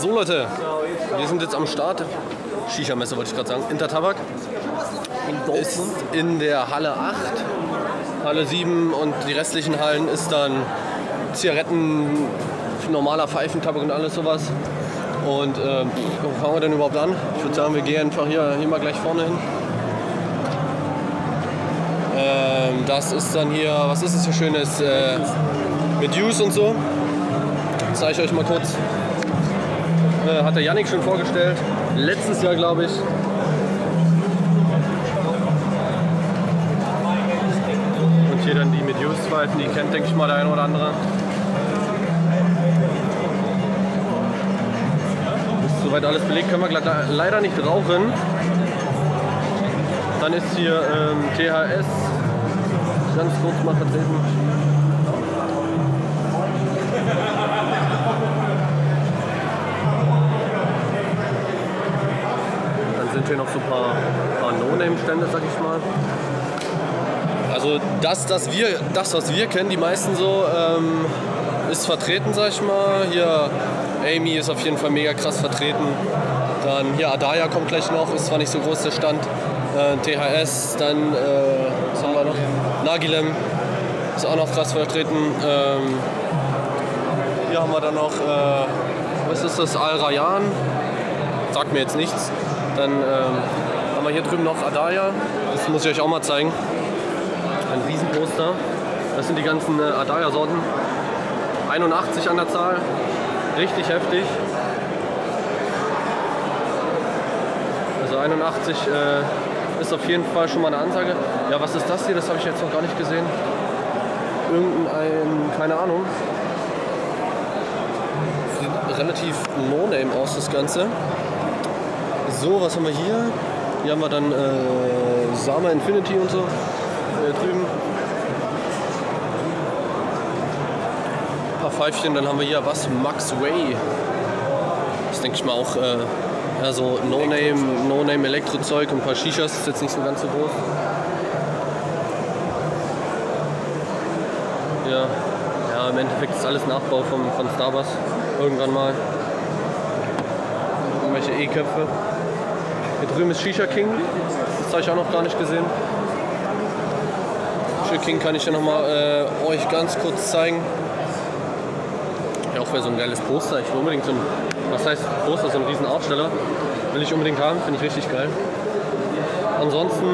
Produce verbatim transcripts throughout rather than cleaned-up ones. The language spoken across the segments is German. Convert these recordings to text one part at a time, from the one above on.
So Leute, wir sind jetzt am Start. Shisha-Messe wollte ich gerade sagen. Intertabak ist in der Halle acht. Halle sieben und die restlichen Hallen ist dann Zigaretten, normaler Pfeifentabak und alles sowas. Und äh, wo fangen wir denn überhaupt an? Ich würde sagen, wir gehen einfach hier, hier mal gleich vorne hin. Ähm, das ist dann hier, was ist es hier Schönes? Äh, mit Juice und so. Das zeige ich euch mal kurz. Äh, hat der Yannick schon vorgestellt. Letztes Jahr, glaube ich. Und hier dann die mit Juice-Pfeifen, die kennt, denke ich mal, der eine oder andere. Ist soweit alles belegt, können wir leider nicht rauchen. Dann ist hier ähm, T H S ganz kurz mal vertreten. Dann sind hier noch so ein paar, paar No-Name-Stände, sag ich mal. Also das, das, wir, das, was wir kennen, die meisten so, ähm, ist vertreten, sag ich mal. Hier Amy ist auf jeden Fall mega krass vertreten. Dann hier Adaya kommt gleich noch, ist zwar nicht so groß der Stand. Äh, T H S, dann äh, was haben wir noch? Nagilem ist auch noch krass vertreten. Ähm, hier haben wir dann noch, äh, was ist das? Al Rayyan, sagt mir jetzt nichts. Dann ähm, haben wir hier drüben noch Adaya, das muss ich euch auch mal zeigen. Ein Riesenposter. Das sind die ganzen äh, Adaya-Sorten. einundachtzig an der Zahl, richtig heftig. Also einundachtzig äh, ist auf jeden Fall schon mal eine Ansage. Ja, was ist das hier? Das habe ich jetzt noch gar nicht gesehen. Irgendein, keine Ahnung. Sieht relativ No-Name aus, das Ganze. So, was haben wir hier? Hier haben wir dann äh, Sama Infinity und so. Hier drüben. Ein paar Pfeifchen, dann haben wir hier was? Max Way. Das denke ich mal auch. Äh, Ja, so No-Name, No-Name Elektrozeug und ein paar Shishas, ist jetzt nicht so ganz so groß. Ja, ja, im Endeffekt ist alles Nachbau von, von Starbucks. Irgendwann mal. Irgendwelche E-Köpfe. Hier drüben ist Shisha King. Das habe ich auch noch gar nicht gesehen. Shisha King kann ich ja noch mal äh, euch ganz kurz zeigen. Ja, auch für so ein geiles Poster. Ich will unbedingt so ein, was heißt Poster, so ein riesen Aufsteller. Will ich unbedingt haben, finde ich richtig geil. Ansonsten,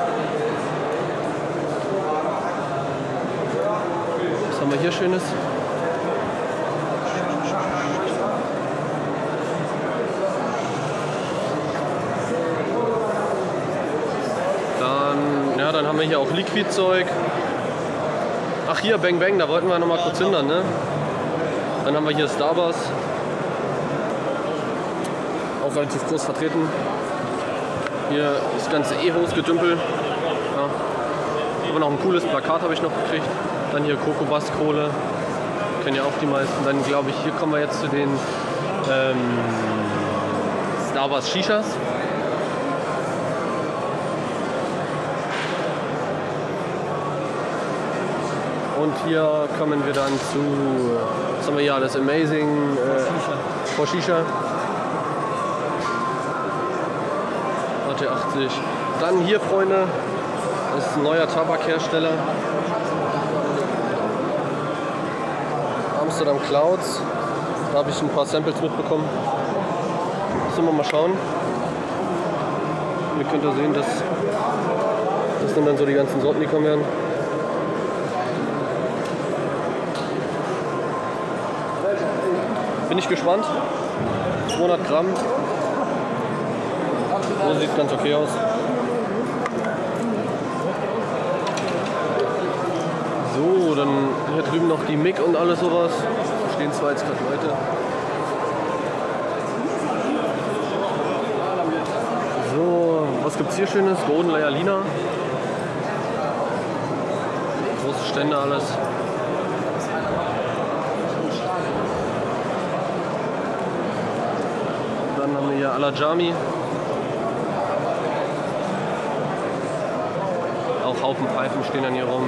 was haben wir hier Schönes? Dann, ja, dann haben wir hier auch Liquid-Zeug. Ach hier, Bang Bang, da wollten wir noch mal kurz hindern, ne? Dann haben wir hier Starbucks, auch relativ groß vertreten. Hier das ganze E-Hose-Gedümpel. Ja. Aber noch ein cooles Plakat habe ich noch gekriegt. Dann hier Kokobas-Kohle, kennen ja auch die meisten. Dann glaube ich, hier kommen wir jetzt zu den ähm, Starbucks Shishas. Und hier kommen wir dann zu, was haben wir hier alles, Amazing äh, for Shisha. A T achtzig. Dann hier, Freunde, das ist ein neuer Tabakhersteller. Amsterdam Clouds. Da habe ich ein paar Samples mitbekommen. Müssen wir mal schauen. Ihr könnt ja sehen, dass das sind dann so die ganzen Sorten, die kommen werden. Bin ich gespannt. zweihundert Gramm. So sieht ganz okay aus. So, dann hier drüben noch die Mic und alles sowas. Da stehen zwar jetzt gerade Leute. So, was gibt's hier Schönes? Golden Layer Lina. Große Stände alles. Dann haben wir hier Alajami. Auch Haufen Pfeifen stehen dann hier rum.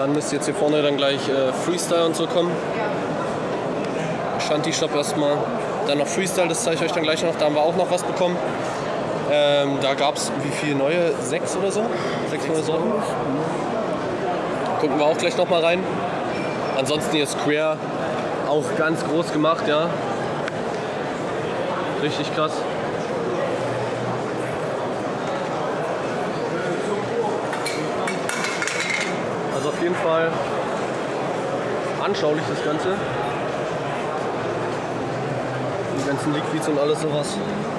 Dann müsste jetzt hier vorne dann gleich äh, Freestyle und so kommen. Shanty-Shop erstmal. Dann noch Freestyle, das zeige ich euch dann gleich noch. Da haben wir auch noch was bekommen. Ähm, da gab es wie viele neue? Sechs oder so? Sechs neue Sorten. Gucken wir auch gleich noch mal rein. Ansonsten hier Square auch ganz groß gemacht, ja. Richtig krass. Also auf jeden Fall anschaulich das Ganze. Die ganzen Liquids und alles sowas.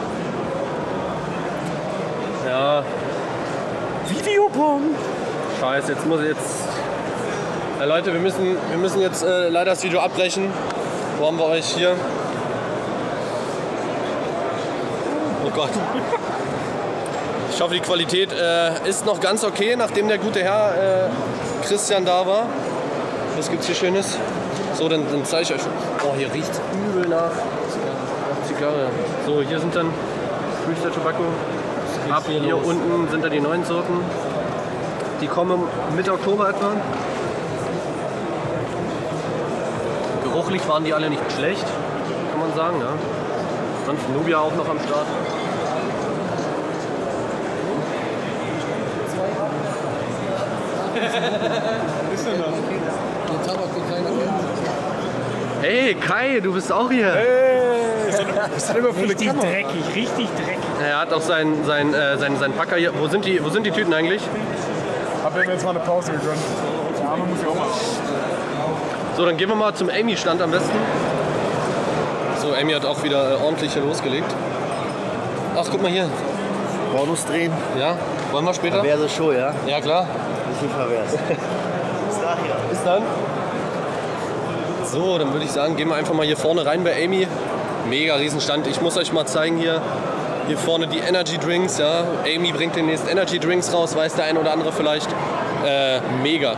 Ja. Videopong! Scheiße, jetzt muss ich jetzt. Ja, Leute, wir müssen, wir müssen jetzt äh, leider das Video abbrechen. Wo haben wir euch hier? Oh Gott. Ich hoffe, die Qualität äh, ist noch ganz okay, nachdem der gute Herr äh, Christian da war. Was gibt's hier Schönes? So, dann, dann zeige ich euch. Oh, hier riecht übel nach, nach Zigarre. So, hier sind dann Freestyle Tobacco. Ab hier los. Unten sind da die neuen Sorten. Die kommen Mitte Oktober etwa. Geruchlich waren die alle nicht schlecht, kann man sagen. Ja. Sonst Nubia auch noch am Start. Was ist denn das? Der Tabak, den keiner kennt. Hey Kai, du bist auch hier. Hey, was ist denn immer für eine Richtig Kamera? dreckig, richtig dreckig. Er hat auch seinen sein, äh, sein, sein Packer hier. Wo sind, die, wo sind die Tüten eigentlich? Hab mir jetzt mal eine Pause gegönnt. Der Arme muss ich auch mal. So, dann gehen wir mal zum Amy-Stand am besten. So, Amy hat auch wieder äh, ordentlich hier losgelegt. Ach, guck mal hier. Bonus drehen. Ja, wollen wir später? Perverse Show, ja? Ja, klar. Nicht pervers. Bis dahin. Bis dann. So, dann würde ich sagen, gehen wir einfach mal hier vorne rein bei Amy. Mega Riesenstand. Ich muss euch mal zeigen hier. Hier vorne die Energy Drinks, ja. Amy bringt demnächst Energy Drinks raus, weiß der ein oder andere vielleicht. Äh, mega.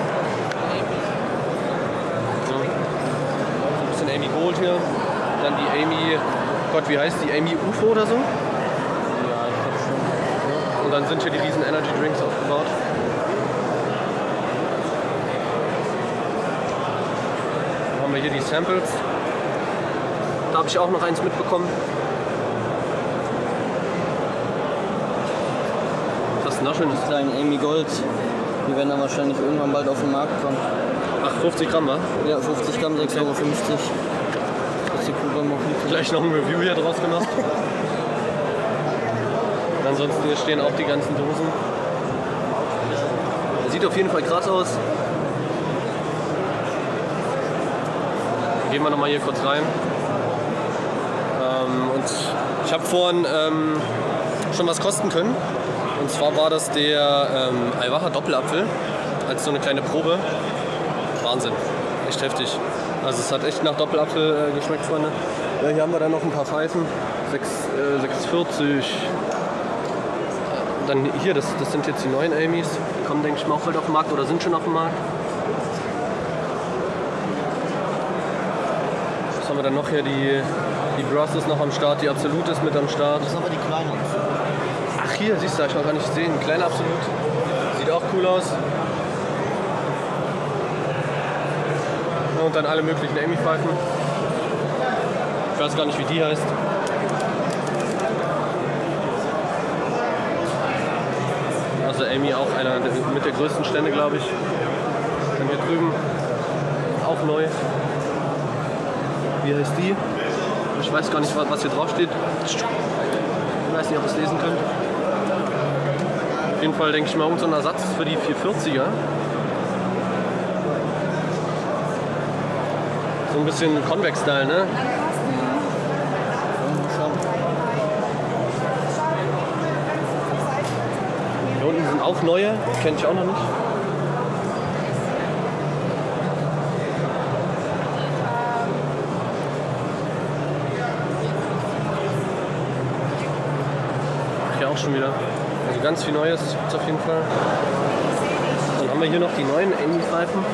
So. Ein bisschen Amy Gold hier. Dann die Amy, Gott, wie heißt die? Amy U F O oder so? Ja, ich glaube schon. Und dann sind hier die riesen Energy Drinks aufgebaut. Dann haben wir hier die Samples. Da habe ich auch noch eins mitbekommen. Was ist denn da schönes? Die kleinen Amy Gold, die werden dann wahrscheinlich irgendwann bald auf den Markt kommen. Ach, fünfzig Gramm, wa? Ja, fünfzig Gramm, sechs Euro fünfzig. Das ist die Kuh beim Mojito. Gleich noch ein Review hier draus gemacht. Und ansonsten hier stehen auch die ganzen Dosen. Sieht auf jeden Fall krass aus. Gehen wir nochmal hier kurz rein. Ähm, und ich habe vorhin ähm, schon was kosten können. Und zwar war das der ähm, Ayvaha Doppelapfel als so eine kleine Probe. Wahnsinn, echt heftig. Also es hat echt nach Doppelapfel äh, geschmeckt, Freunde. Ja, hier haben wir dann noch ein paar Pfeifen. sechs, äh, sechs vierzig. Dann hier, das, das sind jetzt die neuen Amy's. Die kommen, denke ich mal, auch bald auf den Markt oder sind schon auf dem Markt. Was haben wir dann noch hier? Die, die Bros ist noch am Start, die Absolut ist mit am Start. Das sind aber die kleinen. Ach hier, siehst du, hab ich noch gar nicht gesehen. Kleiner Absolut. Sieht auch cool aus. Und dann alle möglichen Amy-Pfeifen. Ich weiß gar nicht, wie die heißt. Also Amy auch einer mit der größten Stände, glaube ich. Dann hier drüben auch neu. Wie heißt die? Ich weiß gar nicht, was hier drauf steht. Ich weiß nicht, ob ihr es lesen könnt. Auf jeden Fall denke ich mal, irgendein Ersatz für die vierhundertvierziger. So ein bisschen Convex-Style, ne? Hier unten sind auch neue, kenne ich auch noch nicht. Ach, hier auch schon wieder. Also ganz viel Neues gibt's auf jeden Fall. Dann haben wir hier noch die neuen Amy-Pfeifen.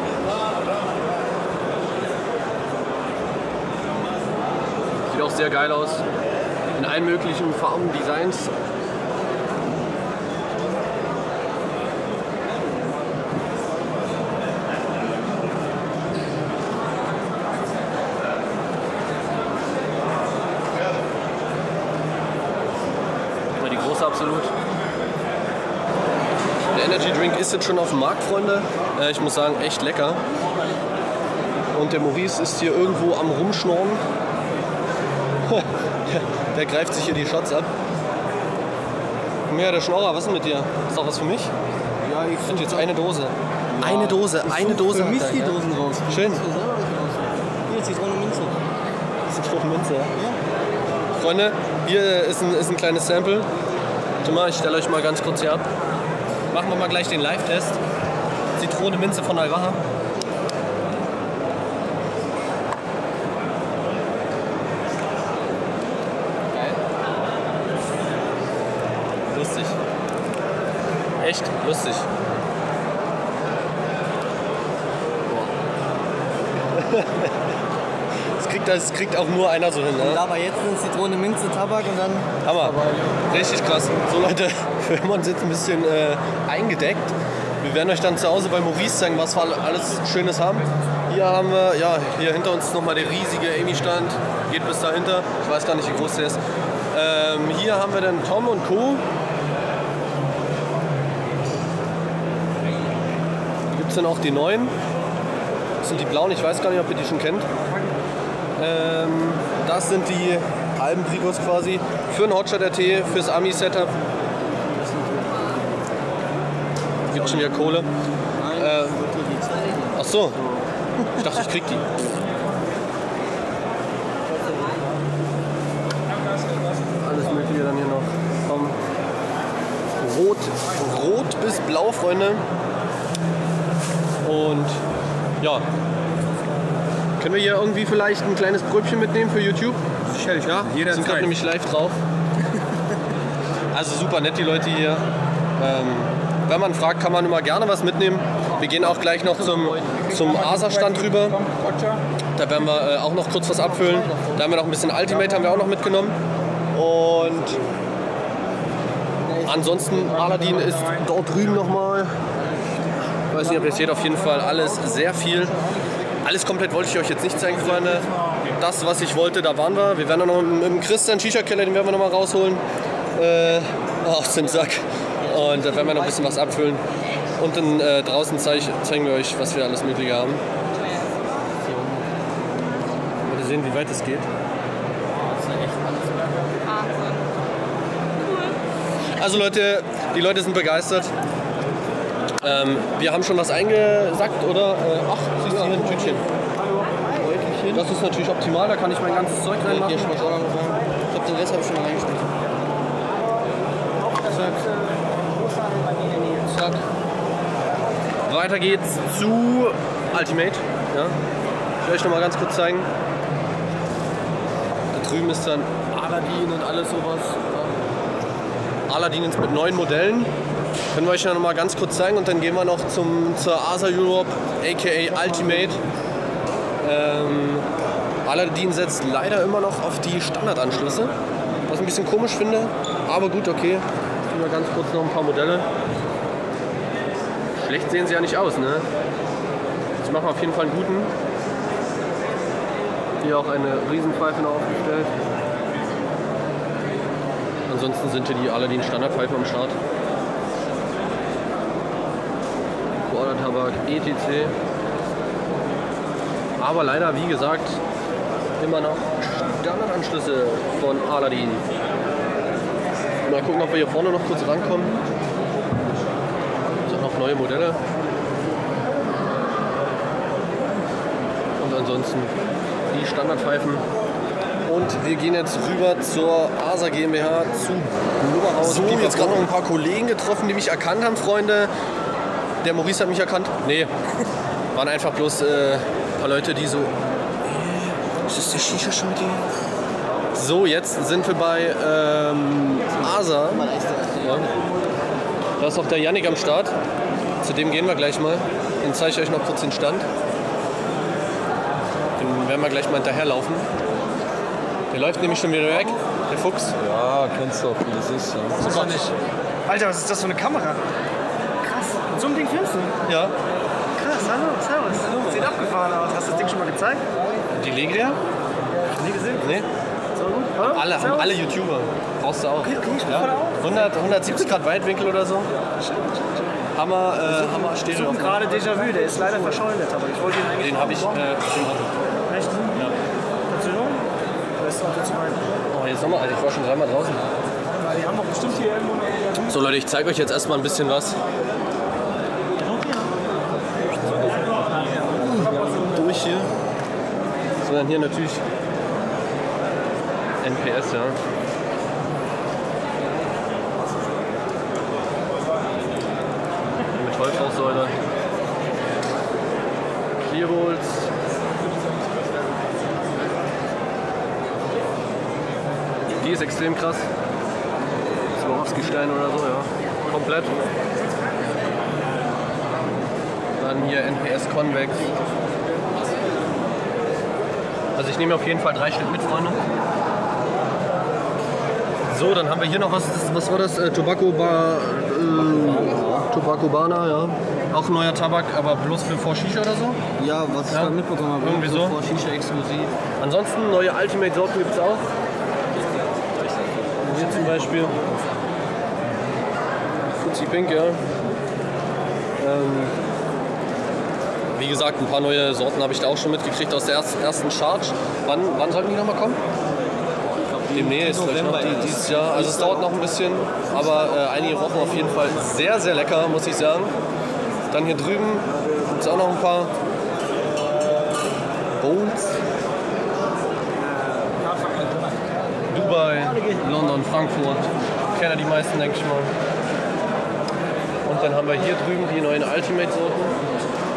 Sieht auch sehr geil aus. In allen möglichen Farben, Designs. absolut. Der Energy Drink ist jetzt schon auf dem Markt, Freunde. Äh, ich muss sagen, echt lecker. Und der Maurice ist hier irgendwo am Rumschnorren. Der greift sich hier die Shots ab. Ja, der Schnorrer, was ist denn mit dir? Ist auch was für mich? Ja, ich Und jetzt eine Dose. Eine Dose, eine Dose. Für mich hat er, die ja. Dosen raus. Schön. Hier, Zitrone Minze. Das ist ein Stück Minze. Ja. Freunde, hier ist ein, ist ein kleines Sample. Warte mal, ich stelle euch mal ganz kurz hier ab. Machen wir mal gleich den Live-Test. Zitrone Minze von Alvaha. Geil. Lustig. Echt lustig. Das kriegt, das kriegt auch nur einer so hin, ne? Und aber jetzt eine Zitrone Minze, Tabak und dann... Hammer. Richtig krass. So Leute, wir haben uns jetzt ein bisschen äh, eingedeckt. Wir werden euch dann zu Hause bei Maurice zeigen, was wir alles Schönes haben. Hier haben wir, ja, hier hinter uns nochmal der riesige Amy-Stand. Geht bis dahinter. Ich weiß gar nicht, wie groß der ist. Ähm, hier haben wir dann Tom und Co. Hier gibt es dann auch die neuen. Das sind die blauen, ich weiß gar nicht, ob ihr die schon kennt. Ähm, das sind die halben Trikots quasi für einen Hotshot R T, fürs Ami-Setup. Gibt schon wieder Kohle. Äh, ach so, ich dachte, ich krieg die. Alles mögliche dann hier noch. Komm. Rot, rot bis blau, Freunde. Und ja. Können wir hier irgendwie vielleicht ein kleines Brötchen mitnehmen für YouTube? Sicherlich, Ja, wir sind gerade nämlich live drauf. Also super nett die Leute hier. Ähm, wenn man fragt, kann man immer gerne was mitnehmen. Wir gehen auch gleich noch zum, zum Asa-Stand rüber. Da werden wir äh, auch noch kurz was abfüllen. Da haben wir noch ein bisschen Ultimate, haben wir auch noch mitgenommen. Und ansonsten, Aladdin ist dort drüben nochmal. Ich weiß nicht, ob ihr es seht, auf jeden Fall alles sehr viel. Alles komplett wollte ich euch jetzt nicht zeigen, Freunde. Das, was ich wollte, da waren wir. Wir werden noch mit dem Christian Shisha-Keller, den werden wir noch mal rausholen. Äh, aus dem Sack. Und da werden wir noch ein bisschen was abfüllen. Und dann äh, draußen zeig, zeigen wir euch, was wir alles Mögliche haben. Wollt ihr sehen, wie weit es geht? Also Leute, die Leute sind begeistert. Ähm, wir haben schon was eingesackt, oder? Äh, ach, siehst du hier ein Tütchen. Das ist natürlich optimal, da kann ich mein ganzes Zeug reinmachen. Hier schmeckt auch noch rein. Ich glaube, den Rest habe ich schon mal reingeschmissen. Zack. Zack. Weiter geht's zu Ultimate. Ja. Ich will euch noch mal ganz kurz zeigen. Da drüben ist dann Aladdin und alles sowas. Ja. Aladdin ist mit neuen Modellen. Können wir euch noch mal ganz kurz zeigen und dann gehen wir noch zum, zur Asa Europe, aka Ultimate. Ähm, Aladdin setzt leider immer noch auf die Standardanschlüsse, was ich ein bisschen komisch finde, aber gut, okay. Gehen wir ganz kurz noch ein paar Modelle. Schlecht sehen sie ja nicht aus, ne? Sie machen auf jeden Fall einen guten. Hier auch eine Riesenpfeife noch aufgestellt. Ansonsten sind hier die Aladdin Standardpfeifen am Start. Tabak, et cetera. Aber leider, wie gesagt, immer noch Standardanschlüsse von Aladdin. Mal gucken, ob wir hier vorne noch kurz rankommen. Es sind noch neue Modelle. Und ansonsten die Standardpfeifen. Und wir gehen jetzt rüber zur Asa GmbH zu Blubberhaus. So, jetzt gerade noch ein paar Kollegen getroffen, die mich erkannt haben, Freunde. Der Maurice hat mich erkannt. Nee, waren einfach bloß äh, ein paar Leute, die so... Ist das der Shisha schon mit dir? So, jetzt sind wir bei ähm, Asa. Ja. Da ist auch der Yannick am Start. Zu dem gehen wir gleich mal. Dann zeige ich euch noch kurz den Stand. Den werden wir gleich mal hinterherlaufen. Der läuft nämlich schon wieder weg, der Fuchs. Ja, kennst du auch, wie das ist. Ja. Das ist nicht. Alter, was ist das für eine Kamera? Krass. Mit so einem Ding filmst du? Ja. Krass, hallo, servus. Hallo. Sieht abgefahren aus. Hast du das Ding schon mal gezeigt? Die Legria? Nie gesehen? Nee. So gut. Haben alle, haben alle YouTuber. Brauchst du auch. Okay, okay, ich bin Ja? voll auf. hundert, hundertsiebzig Grad Weitwinkel oder so. Hammer, äh, Hammer Ich Stereo. suche gerade Déjà-vu, der ist leider verschollen, aber ich wollte ihn eigentlich. Den habe ich äh, im Auto. Echt? Ja. Kannst du noch? Das ist auch zu zweit. Oh, jetzt nochmal, Alter, ich war schon dreimal draußen. Die haben doch bestimmt hier irgendwo noch. So Leute, ich zeige euch jetzt erstmal ein bisschen was. Durch hier. So, dann hier natürlich N P S, ja. Mit Holzrauchsäule. Clearholz. Die ist extrem krass. Swarovski-Stein oder so, ja. Komplett. Dann hier N P S Convex. Also ich nehme auf jeden Fall drei Stück mit, Freunde. So, dann haben wir hier noch was, was war das? Äh, Tobacco Bar, äh, Tobacco Bana, ja. Auch neuer Tabak, aber bloß für vor Shisha oder so. Ja, was ich Ja, da mitbekommen habe. irgendwie so. Vor Shisha exklusiv. Ansonsten neue Ultimate Sorten gibt es auch. Hier zum Beispiel. Fuzzy Pink, ja. Ähm, wie gesagt, ein paar neue Sorten habe ich da auch schon mitgekriegt aus der ersten, ersten Charge. Wann, wann sollten die nochmal kommen? Demnächst, vielleicht noch die, dieses Jahr. Also es dauert noch ein bisschen, aber äh, einige rochen auf jeden Fall sehr, sehr lecker, muss ich sagen. Dann hier drüben gibt es auch noch ein paar Bowls. Dubai, London, Frankfurt. Kennen die meisten, denke ich mal. Und dann haben wir hier drüben die neuen Ultimate-Sorten.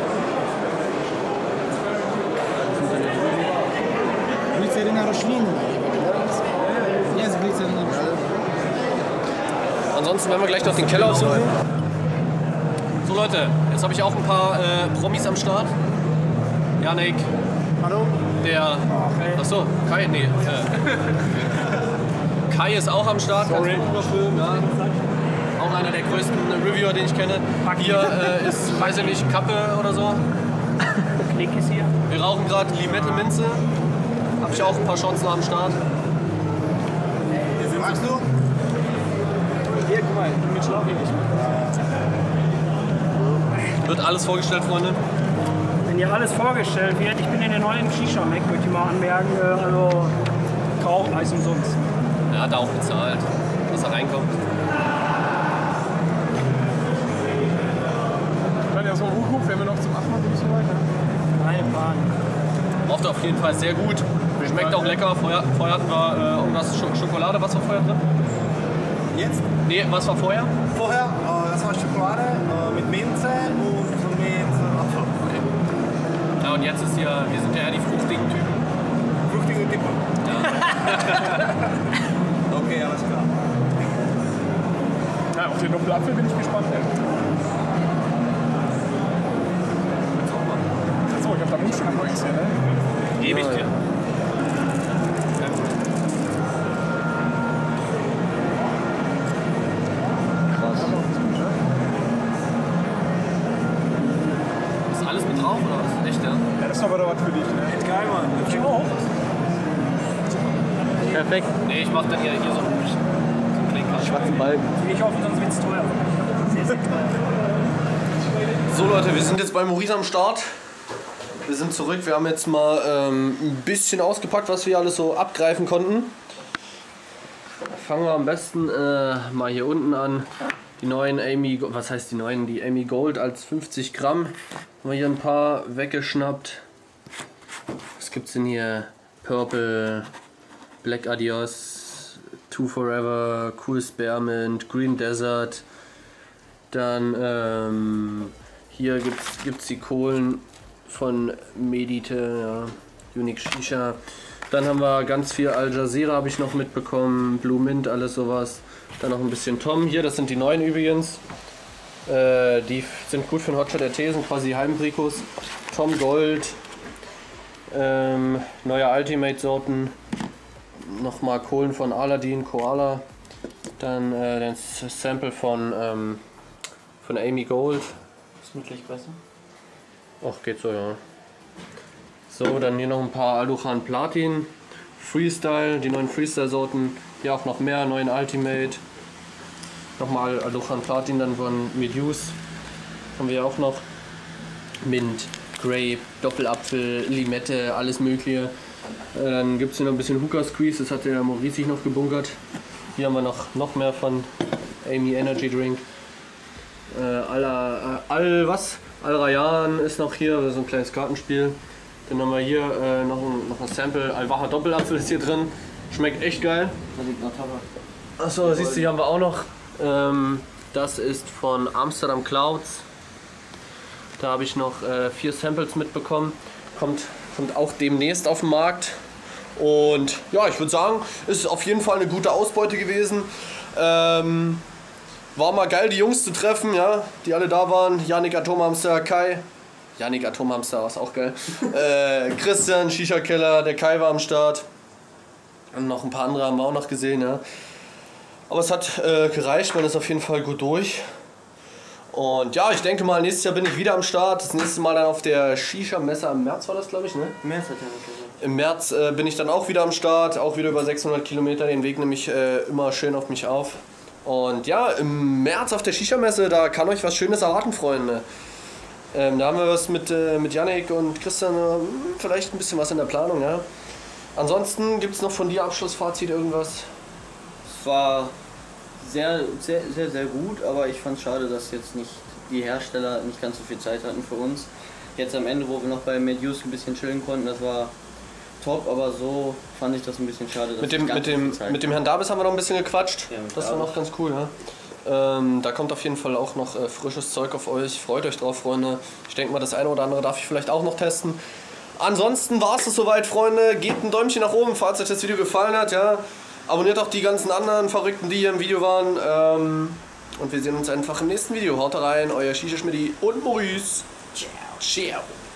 Ansonsten werden wir gleich noch den Keller aufsuchen. So Leute, jetzt habe ich auch ein paar äh, Promis am Start. Janik. Hallo? Der. Achso, Kai, nee. Äh, Kai ist auch am Start, ganz gut überfilmen, ja. Auch einer der größten Reviewer, den ich kenne. Hier äh, ist, weiß ich nicht, Kappe oder so. Klick ist hier. Wir rauchen gerade Limette Minze. Habe ich auch ein paar Shots noch am Start. Magst du? Hier, guck mal, mit Schlauch hier nicht. Wird alles vorgestellt, Freunde. Wenn hier alles vorgestellt wird, ich bin in der neuen Shisha-Mac, möchte ich mal anmerken, äh, also Kauf, Eis umsonst. Er hat auch bezahlt, dass er reinkommt. Dann ja so hoch, wenn wir noch zum Abmachen ein bisschen weiter. Keine Plan. Raucht auf jeden Fall sehr gut. Schmeckt auch lecker. Vorher, vorher hatten wir äh, irgendwas Sch Schokolade. Was war vorher drin? Jetzt? Nee, was war vorher? Vorher, äh, das war Schokolade äh, mit Minze und mit äh, Apfel. Okay. Ja, und jetzt ist hier, wir sind ja eher die fruchtigen Typen. Fruchtige Tippe. Ja. Okay, alles klar. Ja, auf den Doppelapfel bin ich gespannt. Ey. So, ich hab da Mundstück noch nichts hier, ne? Ewig Ja, dir. Ist alles mit drauf oder was? Echt, ja? Ja, das ist aber doch was für dich, ne? Geil, Mann. Ich auch. Perfekt. Nee, ich mach dann hier, hier so einen, so einen Klinker. Schwarzen Balken. Ich hoffe, sonst wird es teuer. Sehr, sehr teuer. So Leute, wir sind jetzt bei Maurice am Start. Wir sind zurück, wir haben jetzt mal ähm, ein bisschen ausgepackt, was wir alles so abgreifen konnten. Fangen wir am besten äh, mal hier unten an. Die neuen Amy, was heißt die neuen? Die Amy Gold als fünfzig Gramm. Haben wir hier ein paar weggeschnappt. Was gibt's denn hier? Purple, Black Adios, Two Forever, Cool Spearmint, Green Desert. Dann ähm, hier gibt's, gibt's die Kohlen von Medite, ja, Unique Shisha. Dann haben wir ganz viel Al Jazeera habe ich noch mitbekommen, Blue Mint, alles sowas. Dann noch ein bisschen Tom hier, das sind die neuen übrigens. Äh, die sind gut für den Hotshot R T, sind quasi Heimbrikos. Tom Gold, ähm, neue Ultimate Sorten. Nochmal Kohlen von Aladdin, Koala. Dann äh, das Sample von, ähm, von Amy Gold. Ist möglich besser? Ach, geht so, ja. So, dann hier noch ein paar Aluchan Platin Freestyle, die neuen Freestyle-Sorten. Hier auch noch mehr, neuen Ultimate. Nochmal Alohan Platin dann von Medius. Haben wir auch noch. Mint, Grape, Doppelapfel, Limette, alles mögliche. Äh, dann gibt es hier noch ein bisschen Hookah Squeeze, das hat der Maurice sich noch gebunkert. Hier haben wir noch, noch mehr von Amy Energy Drink. Äh, Al, äh, Al was? Al Rayyan ist noch hier, so ein kleines Kartenspiel. Dann haben wir hier äh, noch, ein, noch ein Sample, Al-Waha Doppelapfel ist hier drin. Schmeckt echt geil. Achso, siehst du, hier haben wir auch noch. Ähm, das ist von Amsterdam Clouds. Da habe ich noch äh, vier Samples mitbekommen. Kommt, kommt auch demnächst auf den Markt. Und ja, ich würde sagen, es ist auf jeden Fall eine gute Ausbeute gewesen. Ähm, war mal geil, die Jungs zu treffen, ja, die alle da waren. Yannick Atomhamster, Kai. Yannick Atomhamster, was auch geil. äh, Christian, Shisha Keller, der Kai war am Start. Und noch ein paar andere haben wir auch noch gesehen, ja. Aber es hat äh, gereicht, man ist auf jeden Fall gut durch. Und ja, ich denke mal, nächstes Jahr bin ich wieder am Start. Das nächste Mal dann auf der Shisha-Messe im März war das, glaube ich, ne? März hat er nicht gesagt. Im März äh, bin ich dann auch wieder am Start, auch wieder über sechshundert Kilometer. Den Weg nehme ich äh, immer schön auf mich auf. Und ja, im März auf der Shisha-Messe, da kann euch was Schönes erwarten, Freunde. Ähm, da haben wir was mit, äh, mit Yannick und Christian, äh, vielleicht ein bisschen was in der Planung, ja. Ansonsten gibt es noch von dir Abschlussfazit irgendwas? Es war sehr, sehr, sehr, sehr gut, aber ich fand es schade, dass jetzt nicht die Hersteller nicht ganz so viel Zeit hatten für uns. Jetzt am Ende, wo wir noch bei Medius ein bisschen chillen konnten, das war top, aber so fand ich das ein bisschen schade. Dass mit, dem, mit, dem, mit dem Herrn Dabis haben wir noch ein bisschen gequatscht. Ja, das war noch ganz cool, ja. Ähm, da kommt auf jeden Fall auch noch äh, frisches Zeug auf euch. Freut euch drauf, Freunde. Ich denke mal, das eine oder andere darf ich vielleicht auch noch testen. Ansonsten war es das soweit, Freunde. Gebt ein Däumchen nach oben, falls euch das Video gefallen hat. Ja. Abonniert auch die ganzen anderen Verrückten, die hier im Video waren. Ähm, und wir sehen uns einfach im nächsten Video. Haut rein, euer Shisha Schmidti und Maurice. Ciao. Ciao.